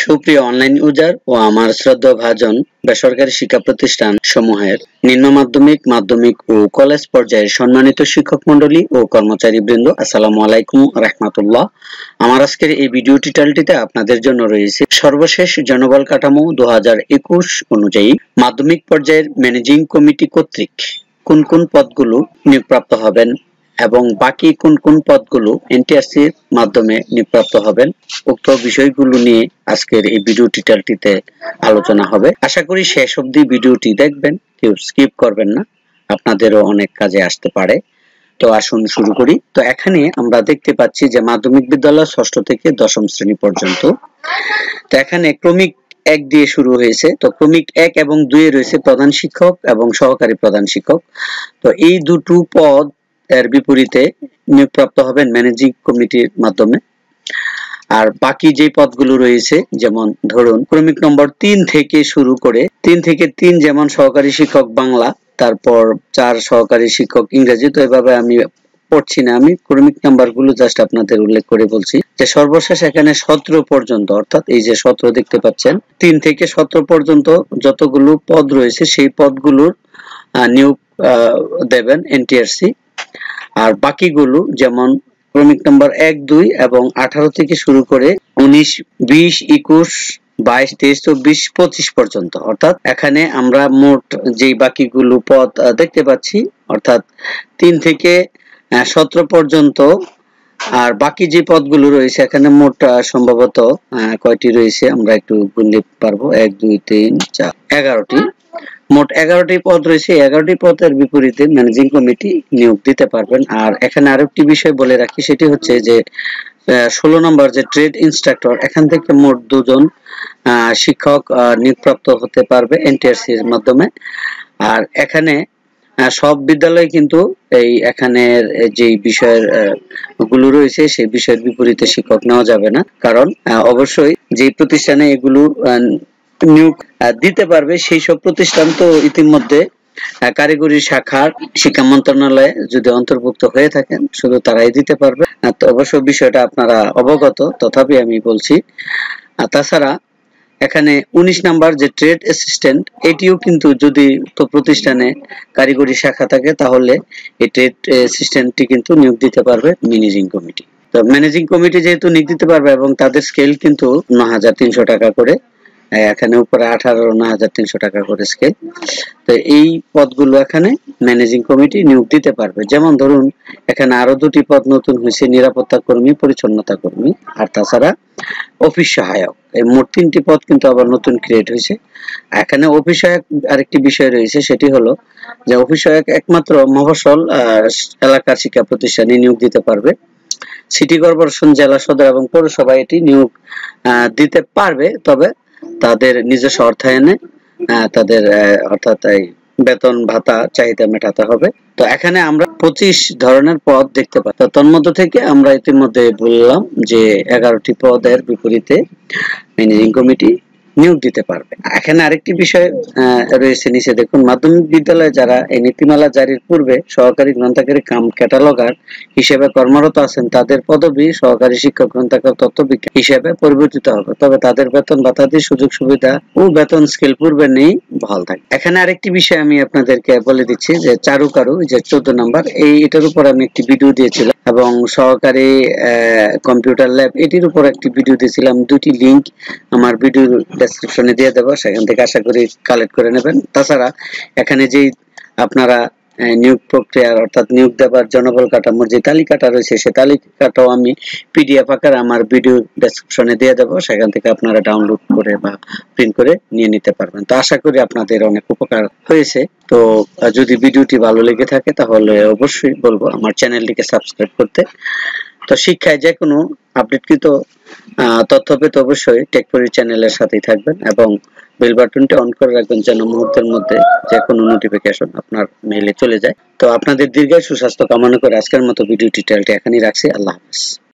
সুপ্রিয় online user ও আমার শ্রদ্ধাভাজন বেসরকারি শিক্ষা প্রতিষ্ঠান সমূহের নিম্ন মাধ্যমিক, মাধ্যমিক ও কলেজ পর্যায়ের সম্মানিত শিক্ষক মণ্ডলী ও কর্মচারীবৃন্দ, আসসালামু আলাইকুম রাহমাতুল্লাহ। আমার আজকের এই ভিডিও টিউটোরিয়ালটিতে আপনাদের জন্য রয়েছে সর্বশেষ জনবল কাঠামো 2021 অনুযায়ী মাধ্যমিক পর্যায়ের ম্যানেজিং কমিটি কর্তৃক কোন কোন পদগুলো নিয়োগপ্রাপ্ত হবেন এবং বাকি কোন কোন পদগুলো এনটিআরসির মাধ্যমে নিয়োগপ্রাপ্ত হবেন, উক্ত বিষয়গুলো নিয়ে আজকের এই ভিডিও টিউটোরিয়ালটিতে আলোচনা হবে। আশা করি শেষ অবধি ভিডিওটি দেখবেন, কেউ স্কিপ করবেন না, আপনাদেরও অনেক কাজে আসতে পারে। তো আসুন শুরু করি। তো এখানে আমরা দেখতে পাচ্ছি যে মাধ্যমিক বিদ্যালয় 6ষ্ঠ থেকে 10ম শ্রেণী পর্যন্ত। তো এখানে ক্রমিক 1 দিয়ে শুরু হয়েছে। তো ক্রমিক 1 এবং 2 এ রয়েছে প্রধান শিক্ষক এবং সহকারী প্রধান শিক্ষক। তো এই দুটো পদ এর বিপরীতে নিয়োগপ্রাপ্ত হবেন ম্যানেজিং কমিটির মাধ্যমে। আর বাকি যে পদগুলো রয়েছে, যেমন ধরুন ক্রমিক নম্বর 3 থেকে শুরু করে 3 থেকে 3 যেমন সহকারী শিক্ষক বাংলা, তারপর 4 সহকারী শিক্ষক ইংরেজি। তো এভাবে আমি পড়ছি না, আমি ক্রমিক নাম্বারগুলো জাস্ট আপনাদের উল্লেখ করে বলছি যে সর্বশেষ এখানে 17 পর্যন্ত, অর্থাৎ এই যে 17 দেখতে পাচ্ছেন, 3 থেকে 17 পর্যন্ত যতগুলো পদ রয়েছে সেই পদগুলোর নিয়োগ দেবেন এনটিআরসি। আর বাকিগুলো যেমন ক্রমিক নম্বর 1, 2 এবং 18 থেকে শুরু করে 19, 20, 21, 22, 23, 24, 25 পর্যন্ত, অর্থাৎ এখানে আমরা মোট যে বাকিগুলো পদ দেখতে পাচ্ছি, অর্থাৎ 3 থেকে 17 পর্যন্ত। আর বাকি যে পদগুলো রয়েছে এখানে মোট সম্ভবত কয়টি রয়েছে আমরা একটু গুনতে পারবো, 1, 2, 3, 4, 11টি। মোট 11টি পদ রয়েছে। 11টি পদের বিপরীতে ম্যানেজিং কমিটি নিয়োগ দিতে পারবেন। আর এখানে আরেকটি বিষয় বলে রাখি, সেটি হচ্ছে যে 16 নম্বর যে ট্রেড ইনস্ট্রাক্টর, এখান থেকে মোট 2 জন শিক্ষক নিয়োগপ্রাপ্ত হতে পারবে এনটিআরসির মাধ্যমে। আর এখানে সব বিদ্যালয়ে কিন্তু এই এখানের যে বিষয়ের গুলো রয়েছে সেই বিষয়ের বিপরীতে শিক্ষক নেওয়া যাবে না, কারণ অবশ্যই যে প্রতিষ্ঠানে এগুলো নিয়োগ দিতে পারবে সেই সব প্রতিষ্ঠান তো ইতিমধ্যে কারিগরি শাখার শিক্ষা মন্ত্রণালয়ে যদি অন্তর্ভুক্ত হয়ে থাকেন, শুধু তারাই দিতে পারবে। তো অবশ্য বিষয়টা আপনারা অবগত, তথাপি আমি বলছি। তাছাড়া এখানে 19 নাম্বার যে ট্রেড অ্যাসিস্ট্যান্ট, এটিও কিন্তু যদি তো প্রতিষ্ঠানে কারিগরি শাখা থাকে তাহলে এই ট্রেড অ্যাসিস্ট্যান্টটি কিন্তু নিয়োগ দিতে পারবে ম্যানেজিং কমিটি। তো ম্যানেজিং কমিটি যেহেতু নিয়োগ দিতে পারবে এবং তাদের স্কেল কিন্তু 9,300 টাকা করে, এখানে উপরে 18,9,300 টাকা করে স্কেল। তো এই পদগুলো এখানে ম্যানেজিং কমিটি নিয়োগ দিতে পারবে। যেমন ধরুন এখানে আরো 2টি পদ নতুন হয়েছে, নিরাপত্তা কর্মী, পরিচ্ছন্নতা কর্মী, আর তাছাড়া অফিস সহায়ক। এই মোট 3টি পদ কিন্তু আবার নতুন ক্রিয়েট হয়েছে। এখানে অফিস সহায়ক আরেকটি বিষয় রয়েছে, সেটি হলো যে অফিস সহায়ক একমাত্র মফস্বল এলাকার শিক্ষা প্রতিষ্ঠানে নিয়োগ দিতে পারবে। সিটি কর্পোরেশন, জেলা সদর এবং পৌরসভা এটি নিয়োগ দিতে পারবে, তবে তাদের নিজস্ব অর্থায়নে তাদের অর্থাৎ বেতন ভাতা চাহিদা মেটাতে হবে। তো এখানে আমরা 25 ধরনের পদ দেখতে পাই। তো তন্মধ্য থেকে আমরা ইতিমধ্যে বললাম যে 11টি পদের বিপরীতে ম্যানেজিং কমিটি নিয়োগ দিতে পারবে। এখানে আরেকটি বিষয় রয়েছে, নিচে দেখুন, মাধ্যমিক বিদ্যালয়ে যারা এই নীতিমালা জারির পূর্বে সহকারী গ্রন্থাগারে কাম ক্যাটালগার হিসেবে কর্মরত আছেন, তাদের পদবি সহকারী শিক্ষক গ্রন্থাগার তত্ত্ববিজ্ঞান হিসেবে পরিবর্তিত হবে, তবে তাদের বেতন ভাতাদি সুযোগ সুবিধা ও বেতন স্কেল পূর্বে নেই বহাল থাকে। এখানে আরেকটি বিষয় আমি আপনাদেরকে বলে দিচ্ছি যে চারুকারু, যে 14 নম্বর, এটার উপর আমি একটি ভিডিও দিয়েছিলাম, এবং সহকারী কম্পিউটার ল্যাব এটির উপর একটি ভিডিও দিয়েছিলাম। 2টি লিংক আমার ভিডিও ডেসক্রিপশনে দিয়ে দেবো, সেখান থেকে আশা করি কালেক্ট করে নেবেন। তাছাড়া এখানে যেই আপনারা নিয়োগ প্রক্রিয়ার অর্থাৎ নিয়োগ দেবার জনবল কাঠামোর যে তালিকাটা রয়েছে, সেই তালিকাটাও আমি পিডিএফ আকারে আমার ভিডিও ডেসক্রিপশনে দিয়ে দেবো, সেখান থেকে আপনারা ডাউনলোড করে বা প্রিন্ট করে নিয়ে নিতে পারবেন। তো আশা করি আপনাদের অনেক উপকার হয়েছে। তো যদি ভিডিওটি ভালো লেগে থাকে তাহলে অবশ্যই বলবো আমার চ্যানেলটিকে সাবস্ক্রাইব করতে। তো শিক্ষায় যে কোনো আপডেটকৃত তথ্য পেতে অবশ্যই টেকপরি চ্যানেলের সাথেই থাকবেন এবং বেল বাটনটি অন করে রাখবেন যেন মুহূর্তের মধ্যে যে কোনো নোটিফিকেশন আপনার মেইলে চলে যায়। তো আপনাদের দীর্ঘায়ু সুস্বাস্থ্য কামনা করে আজকের মতো ভিডিও টিউটোরিয়ালটি এখানেই রাখছি। আল্লাহ হাফেজ।